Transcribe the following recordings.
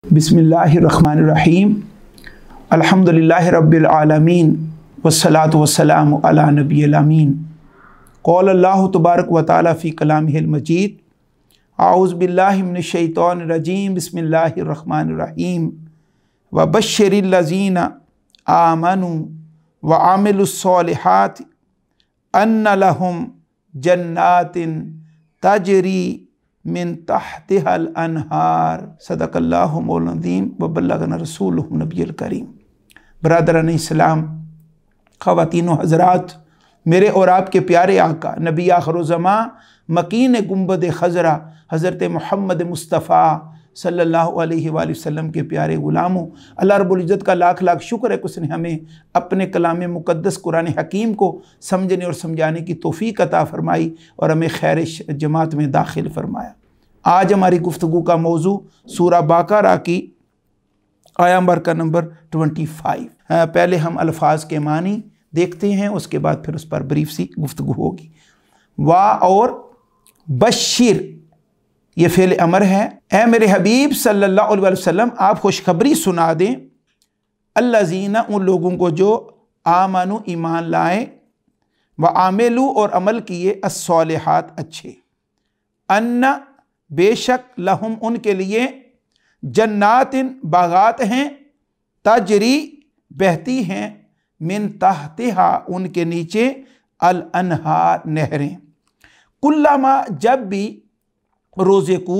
बिस्मिल्लाहिर्रहमानिर्रहीम अल्हम्दुलिल्लाहि रब्बिल आलमीन वस्सलातु वस्सलामु अला नबिय्यिल अमीन क़ाल अल्लाहु तबारक व तआला फ़ी कलामिहिल मजीद आऊज़ु बिल्लाहि मिनश शैतानिर रजीम बिस्मिल्लाहिर्रहमानिर्रहीम व बश्शिरिल लज़ीना आमनु व आमिलुस्सॉलिहाति अन्ना लहुम जन्नातिन तजरी मिन तहतिहल अनहार सदक़ल्लाहु मौलाना अज़ीम व बल्लगना रसूलुहु नबियुल करीम। बरादरान इस्लाम, ख़वातीन व हज़रात, मेरे और आपके प्यारे आका नबी आखिरुज़्ज़मां मकीन गुंबद खज़रा हज़रत मोहम्मद मुस्तफ़ा सल्लल्लाहु अलैहि वसल्लम के प्यारे ग़ुलामों, अल्लाह रब्बुल इज़्ज़त का लाख लाख शुक्र है कि उसने हमें अपने कलाम मुक़द्दस कुरान हकीम को समझने और समझाने की तौफ़ीक़ अता फ़रमाई और हमें खैर जमात में दाखिल फ़रमाया। आज हमारी गुफ्तगू का मौजू सूरह बक़रा की आया नंबर 25। पहले हम अल्फाज के मानी देखते हैं, उसके बाद फिर उस पर ब्रीफ सी गुफ्तगू होगी। वाह और बशीर ये फ़ेल अमर है। ए मेरे हबीब सल्लल्लाहु अलैहि वसल्लम, आप खुशखबरी सुना दें अल्लज़ीना, उन लोगों को जो आमनु ईमान लाए, व आमेलू और अमल किए, अस्सॉलिहात अच्छे, अन्ना बेशक, लहुम उनके लिए, जन्नातिन बागात हैं, तजरी बहती हैं, मिन तहतिहा उनके नीचे, अल अनहार नहरें, कुल्लमा जब भी रोज़े को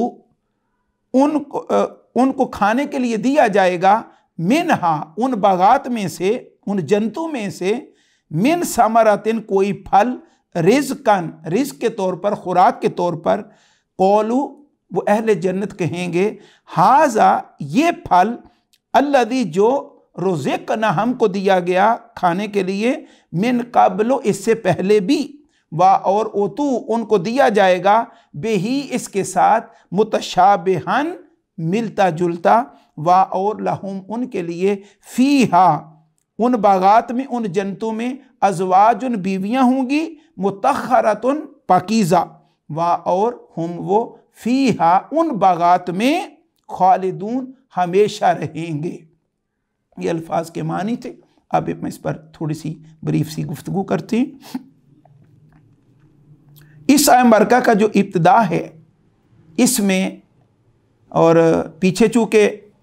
उनको खाने के लिए दिया जाएगा, मिनहा उन बागात में से, उन जंतु में से, मिन समरातिन कोई फल, रिज़्क़न रिज़्क़ के तौर पर, खुराक के तौर पर, क़ौलू वो अहले जन्नत कहेंगे, हाज़ा ये फल, अल्लज़ी जो रुज़िक़ना हमको दिया गया खाने के लिए, मिन क़ब्ल इससे पहले भी, वा और ओतू उनको दिया जाएगा, बेही इसके साथ, मुतशाबिहन मिलता जुलता, वा और लहुम उनके लिए, फ़ीहा उन बागात में, उन जंतु में, अज़वाजुन बीवियाँ होंगी, मुतख़्ख़रतुन पाकीज़ा, वा और हम वो फ़ीहा उन बागात में, खालिदून हमेशा रहेंगे। ये अल्फाज के मानी थे। अब मैं इस पर थोड़ी सी ब्रीफ सी गुफ्तगू करते हैं। इस आयत मुबारका का जो इब्तिदा है इसमें, और पीछे चूँकि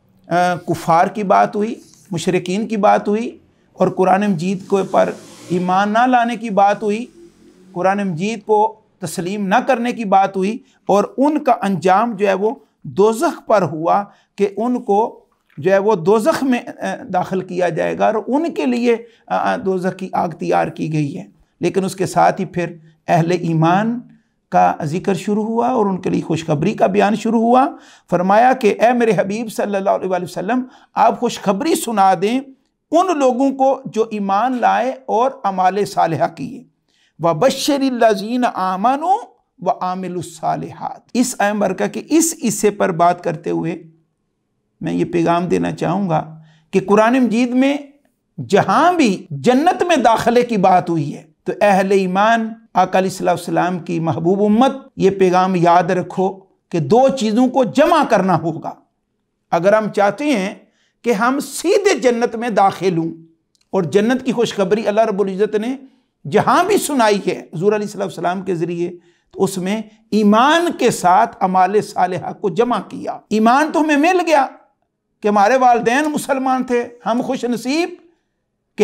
कुफ़ार की बात हुई, मुशरिकीन की बात हुई, और कुरान मजीद के पर ईमान ना लाने की बात हुई, कुरान मजीद को तस्लीम ना करने की बात हुई, और उनका अंजाम जो है वो दोज़ख पर हुआ कि उनको जो है वो दोज़ख में दाखिल किया जाएगा और उनके लिए दोज़ख की आग तैयार की गई है। लेकिन उसके साथ ही फिर अहले ईमान का ज़िक्र शुरू हुआ और उनके लिए खुशखबरी का बयान शुरू हुआ। फरमाया कि ए मेरे हबीब सल्लल्लाहु अलैहि वसल्लम, आप खुशखबरी सुना दें उन लोगों को जो ईमान लाए और अमाले सालिहा किए, व बश्शिरिल लज़ीना आमनु व आमिलुस्सालिहात। इस आयत मुबारका के इस हिस्से पर बात करते हुए मैं ये पैगाम देना चाहूँगा कि कुरान मजीद में जहाँ भी जन्नत में दाखिले की बात हुई है तो अहले ईमान आका अलैहिस्सलाम की महबूब उम्मत ये पैगाम याद रखो कि दो चीज़ों को जमा करना होगा। अगर हम चाहते हैं कि हम सीधे जन्नत में दाखिल हों, और जन्नत की खुशखबरी अल्लाह रब्बुल इज़्ज़त ने जहाँ भी सुनाई है हुज़ूर अलैहिस्सलाम के ज़रिए, तो उसमें ईमान के साथ अमाले सालिहा को जमा किया। ईमान तो हमें मिल गया कि हमारे वालिदैन मुसलमान थे, हम खुश नसीब कि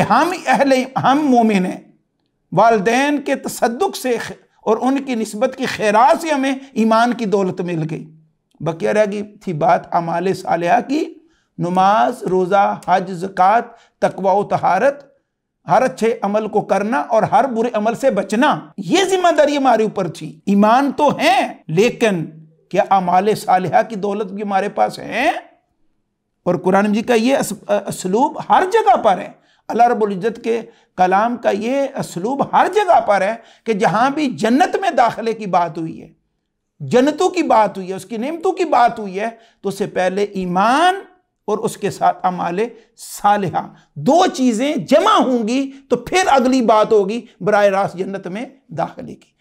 हम मोमिन हैं। वालिदैन के तसद्दुक से और उनकी निस्बत की खैरात से हमें ईमान की दौलत मिल गई। बकिया रह गई थी बात अमाले सालिहा की, नमाज, रोज़ा, हज, ज़कात, तकवा व तहारत, हर अच्छे अमल को करना और हर बुरे अमल से बचना, ये जिम्मेदारी हमारे ऊपर थी। ईमान तो है, लेकिन क्या अमाले सालिहा की दौलत भी हमारे पास है? और कुरान मजीद का ये असलूब हर जगह पर है। अल्लाह रब्बुल इज़्ज़त के कलाम का ये असलूब हर जगह पर है कि जहाँ भी जन्नत में दाखिले की बात हुई है, जन्नतों की बात हुई है, उसकी नेमतों की बात हुई है, तो उससे पहले ईमान और उसके साथ अमाले सालिहा, दो चीज़ें जमा होंगी तो फिर अगली बात होगी बराह रास्त जन्नत में दाखिले की।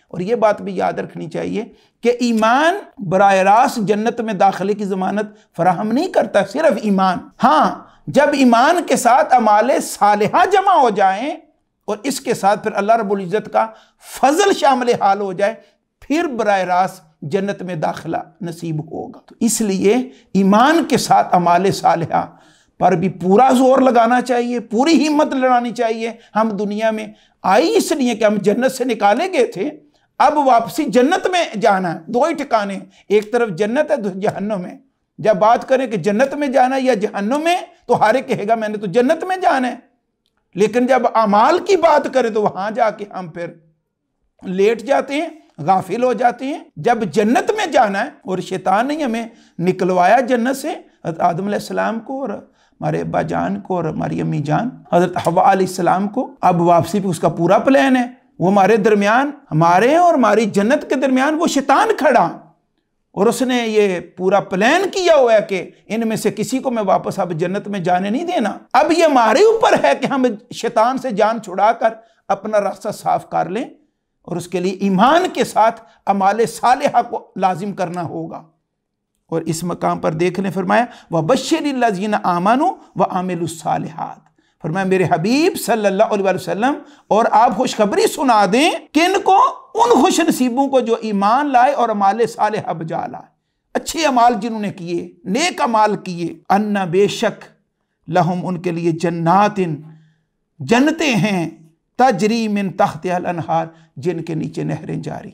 और ये बात भी याद रखनी चाहिए कि ईमान बराह रास्त जन्नत में दाखिले की ज़मानत फराहम नहीं करता, सिर्फ ईमान। हाँ, जब ईमान के साथ अमाले सालिहा जमा हो जाएं और इसके साथ फिर अल्लाह रब्बुल इज़्ज़त का फजल शामिल हाल हो जाए, फिर बराह रास्त जन्नत में दाखिला नसीब होगा। तो इसलिए ईमान के साथ अमाले सालिहा पर भी पूरा जोर लगाना चाहिए, पूरी हिम्मत लगानी चाहिए। हम दुनिया में आई इसलिए कि हम जन्नत से निकाले गए थे, अब वापसी जन्नत में जाना है। दो ही ठिकाने, एक तरफ जन्नत है, दूसरी जहन्नुम है। जब बात करें कि जन्नत में जाना है या जहन्नुम में, तो हर एक कहेगा मैंने तो जन्नत में जाना है। लेकिन जब अमाल की बात करें तो वहां जाके हम फिर लेट जाते हैं, गाफिल हो जाते हैं। जब जन्नत में जाना है, और शैतान ने हमें निकलवाया जन्नत से, आदम अलैहिस्सलाम को और हमारे अब्बा जान को और हमारी अम्मी जान हज़रत हव्वा अलैहिस्सलाम को, अब वापसी पे उसका पूरा प्लान है। वो हमारे दरमियान, हमारे और हमारी जन्नत के दरमियान वो शैतान खड़ा, और उसने ये पूरा प्लान किया हुआ है कि इनमें से किसी को मैं वापस अब जन्नत में जाने नहीं देना। अब ये हमारे ऊपर है कि हम शैतान से जान छुड़ाकर अपना रास्ता साफ कर लें, और उसके लिए ईमान के साथ अमाले सालिहा को लाजिम करना होगा। और इस मकाम पर देख लें, फरमाया व बश्शिरिल्लज़ीना आमनू व आमिलुस्सालिहात, फरमाया मेरे हबीब सल्लल्लाहु अलैहि वसल्लम और आप खुशखबरी सुना दें किनको, उन खुश नसीबों को जो ईमान लाए और अमाले सालिहा बजा लाए, अच्छे अमाल जिन्होंने किए, नेक अमाल किए। अन्ना बेशक लहुम उनके लिए जन्नातिन जन्नतें हैं, तजरी मिन तहतिहल अनहार जिनके नीचे नहरें जारी।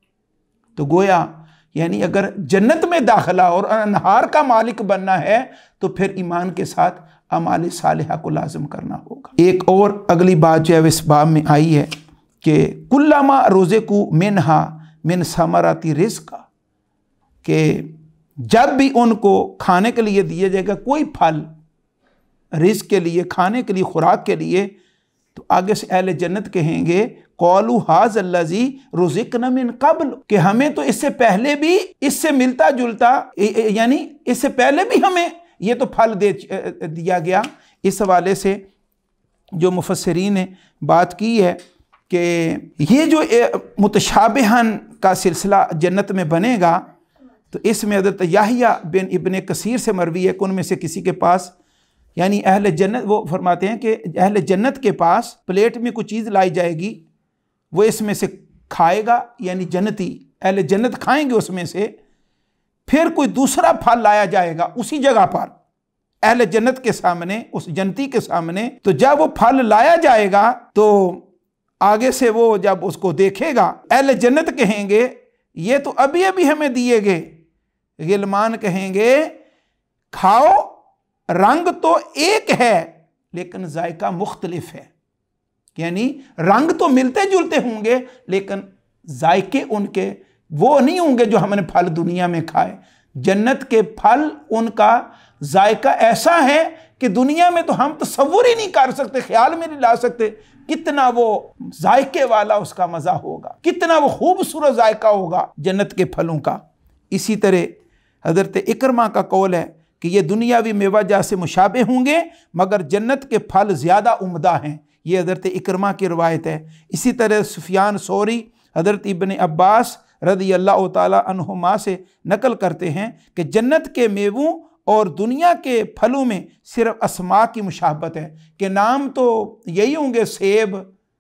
तो गोया यानी अगर जन्नत में दाखिला और अनहार का मालिक बनना है तो फिर ईमान के साथ अमाल सालिहा को लाजिम करना होगा। एक और अगली बात जो है इस बाब में आई है कि कुल्लामा रोज़ेकु मिनहा मिन समराती रिज़्क़ा, कि जब भी उनको खाने के लिए दिया जाएगा कोई फल, रिज़्क़ के लिए, खाने के लिए, खुराक के लिए, तो आगे से अहले जन्नत कहेंगे कौलू हाज़ल्लज़ी रुज़िक़ना मिन क़ब्ल, कि हमें तो इससे पहले भी इससे मिलता जुलता, यानी इससे पहले भी हमें ये तो फल दिया गया। इस हवाले से जो मुफस्सिरीन ने बात की है कि ये जो मुतशाबिहन का सिलसिला जन्नत में बनेगा, तो इसमें हज़रत याहिया बिन इब्ने कसीर से मरवी है कि उनमें से किसी के पास, यानी अहले जन्नत, वो फरमाते हैं कि अहले जन्नत के पास प्लेट में कोई चीज़ लाई जाएगी, वो इसमें से खाएगा, यानी जन्नती अहले जन्नत खाएंगे उसमें से, फिर कोई दूसरा फल लाया जाएगा उसी जगह पर अहले जन्नत के सामने, उस जन्नती के सामने। तो जब वो फल लाया जाएगा तो आगे से वो जब उसको देखेगा, अहले जन्नत कहेंगे ये तो अभी अभी हमें दिए गए, गिलमान कहेंगे खाओ, रंग तो एक है लेकिन जायका मुख्तलिफ है, यानी रंग तो मिलते जुलते होंगे लेकिन जायके उनके वो नहीं होंगे जो हमने फल दुनिया में खाए। जन्नत के फल उनका जायका ऐसा है कि दुनिया में तो हम तसव्वुर ही नहीं कर सकते, ख्याल में नहीं ला सकते कितना वो जायके वाला उसका मज़ा होगा, कितना वो खूबसूरत जायका होगा जन्नत के फलों का। इसी तरह हज़रत इकरमा का कौल है कि ये दुनियावी मेवाजा से मुशाबे होंगे मगर जन्नत के फल ज़्यादा उम्दा हैं, ये हज़रत इकरमा की रवायत है। इसी तरह सुफियान सौरी हज़रत इब्ने अब्बास रज़ी अल्लाह ताला अन्हुमा से नकल करते हैं कि जन्नत के मेवों और दुनिया के फलों में सिर्फ अस्मा की मुशाबत है, कि नाम तो यही होंगे, सेब,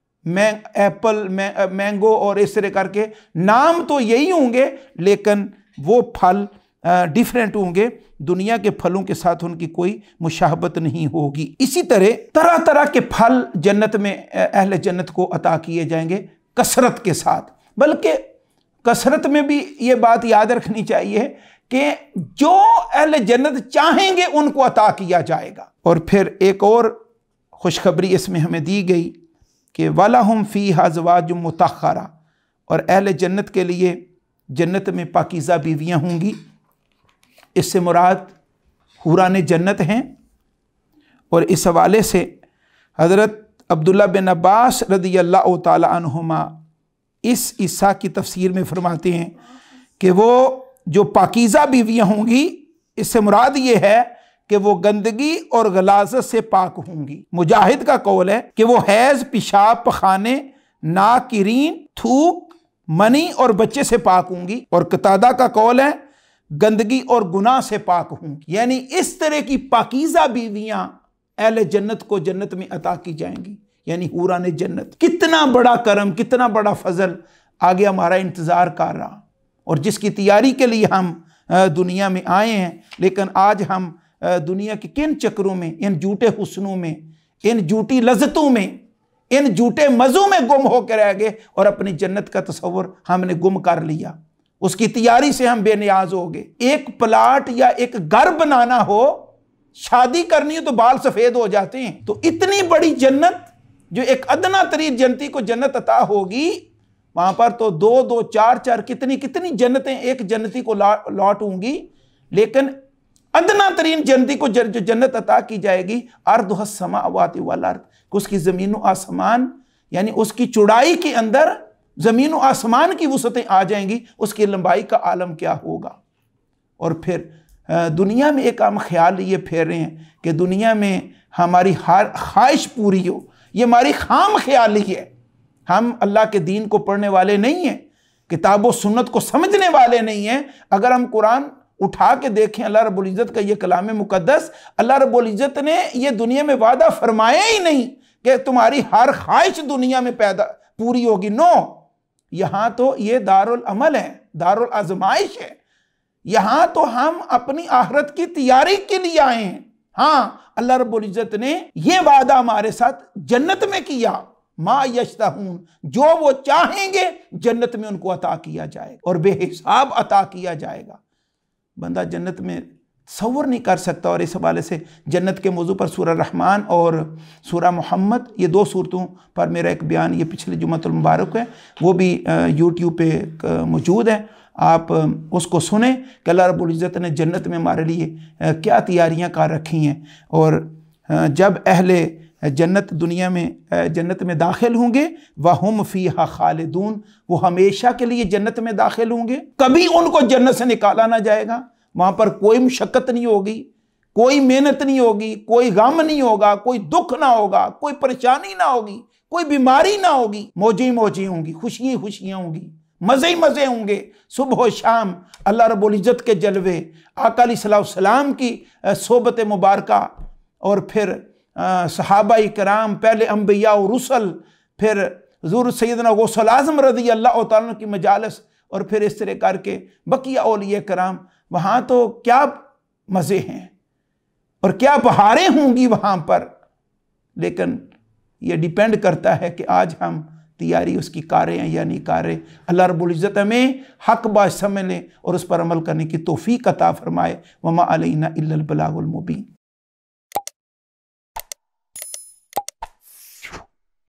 एप्पल, मैंगो और इस तरह करके नाम तो यही होंगे लेकिन वो फल डिफरेंट होंगे, दुनिया के फलों के साथ उनकी कोई मुशाहबत नहीं होगी। इसी तरह तरह तरह के फल जन्नत में अहले जन्नत को अता किए जाएंगे कसरत के साथ, बल्कि कसरत में भी ये बात याद रखनी चाहिए कि जो अहले जन्नत चाहेंगे उनको अता किया जाएगा। और फिर एक और खुशखबरी इसमें हमें दी गई कि वलहुम फ़ीहा अज़वाजुम मुतहहरा, और अहले जन्नत के लिए जन्नत में पाकीज़ा बीवियाँ होंगी। इससे मुराद हुरान जन्नत हैं। और इस हवाले से हज़रत अब्दुल्ला बिन अब्बास रज़ी अल्लाह ताला अन्हुमा इस ईसा की तफसीर में फरमाते हैं कि वो जो पाकीज़ा बीवियाँ होंगी, इससे मुराद ये है कि वो गंदगी और गलाजत से पाक होंगी। मुजाहिद का कौल है कि वो हैज़, पेशाब, पखाने, नाकिरीन, थूक, मनी और बच्चे से पाक होंगी। और कतादा का कौल है गंदगी और गुनाह से पाक होंगी। यानी इस तरह की पाकीज़ा बीवियां अहले जन्नत को जन्नत में अता की जाएंगी, यानी हूराने जन्नत। कितना बड़ा करम, कितना बड़ा फजल आगे हमारा इंतज़ार कर रहा, और जिसकी तैयारी के लिए हम दुनिया में आए हैं। लेकिन आज हम दुनिया के किन चक्रों में, इन झूठे हुस्नों में, इन झूठी लज्जतों में, इन झूठे मज़ों में गुम होकर रह गए, और अपनी जन्नत का तस्वर हमने गुम कर लिया। उसकी तैयारी से हम बेनियाज हो गए। एक प्लाट या एक घर बनाना हो, शादी करनी हो तो बाल सफेद हो जाते हैं। तो इतनी बड़ी जन्नत जो एक अदना तरीन जन्नती को जन्नत अता होगी, वहां पर तो दो दो चार चार कितनी कितनी जन्नतें एक जन्नती को लौट होंगी। लेकिन अदना तरीन जन्नती को जो जन्नत अता की जाएगी, अर्दुहस समावाति वल अर्द, उसकी ज़मीन व आसमान, यानी उसकी चौड़ाई के अंदर ज़मीन व आसमान की वुसअतें आ जाएंगी। उसकी लंबाई का आलम क्या होगा। और फिर दुनिया में एक हम ख्याल ये फेर रहे हैं कि दुनिया में हमारी हर ख्वाहिश पूरी हो, ये हमारी खाम ख्याली है। हम अल्लाह के दीन को पढ़ने वाले नहीं हैं, किताब व सुन्नत को समझने वाले नहीं हैं। अगर हम कुरान उठा के देखें, अल्लाह रब्बुल इज़्ज़त का ये कलाम मुक़द्दस, अल्लाह रब्बुल इज़्ज़त ने ये दुनिया में वादा फरमाया ही नहीं कि तुम्हारी हर ख्वाहिश दुनिया में पैदा पूरी होगी। नो, यहाँ तो ये दारुल अमल है, दारुल आज़माइश है। यहाँ तो हम अपनी आखिरत की तैयारी के लिए आए हैं। हाँ, अल्लाह रब्बुल इज़्ज़त ने ये वादा हमारे साथ जन्नत में किया, मा यश्तहून, जो वो चाहेंगे जन्नत में उनको अता किया जाएगा और बेहिसाब अता किया जाएगा। बंदा जन्नत में तसव्वुर नहीं कर सकता। और इस हवाले से जन्नत के मौजू पर सूरह रहमान और सूरह मोहम्मद, ये दो सूरतों पर मेरा एक बयान ये पिछले जुम्मतुल मुबारक है, वो भी यूट्यूब पे मौजूद है। आप उसको सुने कि अल्लाह रब्बुल इज़्ज़त ने जन्नत में हमारे लिए क्या तैयारियां कर रखी हैं। और जब अहले जन्नत दुनिया में जन्नत में दाखिल होंगे, वहुम फ़ीहा खालिदून, वो हमेशा के लिए जन्नत में दाखिल होंगे, कभी उनको जन्नत से निकाला ना जाएगा। वहाँ पर कोई मुशक्क़त नहीं होगी, कोई मेहनत नहीं होगी, कोई गम नहीं होगा, कोई दुख ना होगा, कोई परेशानी ना होगी, कोई बीमारी ना होगी। मौजें मौजें होंगी, खुशियाँ खुशियाँ होंगी, मज़े मज़े होंगे। सुबह शाम अल्लाह रब्बुल इज़्ज़त के जलवे, आका अलैहिस्सलाम की सोबत मुबारका, और फिर सहाबा इकराम, पहले अंबिया और रुसल, फिर हुज़ूर सैयदना गौसल आज़म रज़ी अल्लाह तआला की मजालिस, और फिर इस तरह करके बकिया औलिया कराम। वहाँ तो क्या मज़े हैं और क्या बहारें होंगी वहाँ पर। लेकिन ये डिपेंड करता है कि आज हम तैयारी उसकी कर रहे हैं या नहीं कर रहे। अल्लाह रब्बुल इज़्ज़त हमें हक़ बात समझ लें और उस पर अमल करने की तौफ़ीक़ अता फ़रमाए। वमा अलैना इल्लल बलागुल मुबीन।